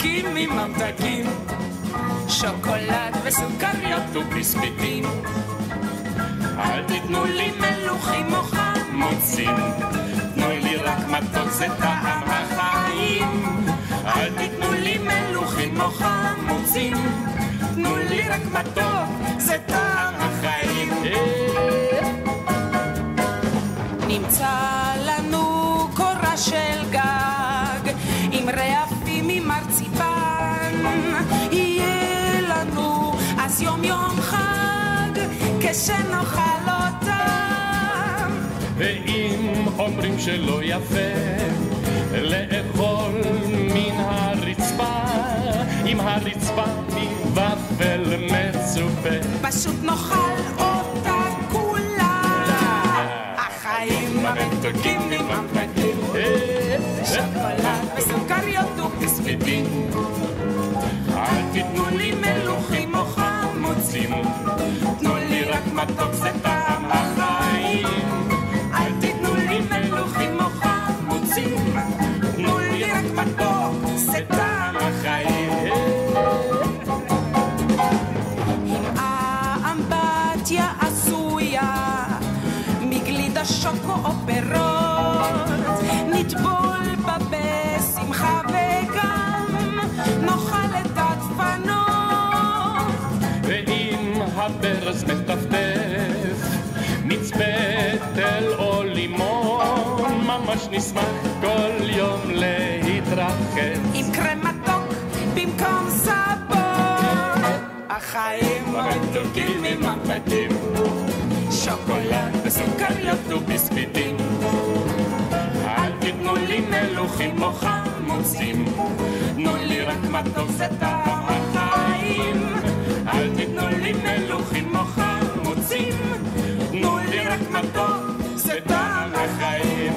מתוקים מממתקים, שוקולד וסוכריות וביסקוויטים. אל תיתנו לי מלוכים או חמוצים, תנו לי רק מתוק, זה טעם החיים. אל תיתנו לי מלוכים או חמוצים, תנו לי רק מתוק, זה טעם החיים. נמצא לנו קורה של גג עם רעפים ממרציפן, יהיה לנו אז יום יום חג כשנאכל אותם. ואם אומרים שלא יפה לאכול מן הרצפה, עם הרצפה מוופל מצופה, פשוט נאכל אותה כולה. החיים המתוקים מממתקים, שוקולד וסוכריות וביסקוויטים. אל תיתנו לי מלוכים או חמוצים, תנו לי רק מתוק, זה טעם החיים. אל תיתנו לי מלוכים או חמוצים, תנו לי רק מתוק, זה טעם החיים. אם האמבטיה עשויה מגלידה שוקו או פירות, נטבול בה בשמחה וגם נאכל את הדפנות. ואם הברז מטפטף מצפתל או לימון, ממש נשמח כל יום להתרחץ עם קרם מתוק במקום סבון. החיים המתוקים מממתקים, שוקולד וסוכריות וביסקוויטים. אל תיתנו לי מלוכים או חמוצים, תנו לי רק מתוק, זה טעם החיים. אל תיתנו לי מלוכים או חמוצים, תנו לי רק מתוק, זה טעם החיים.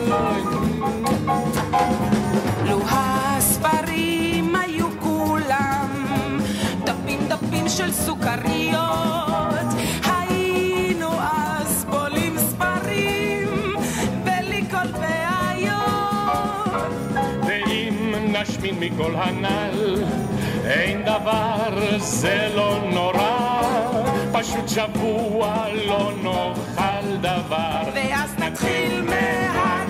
לו הספרים היו כולם דפים דפים של סוכריות, היינו אז בולים ספרים בלי כל בעיות. ואם נשמין מכל הנ"ל אין דבר, זה לא נורא, פשוט שבוע לא נאכל דבר, ואז נתחיל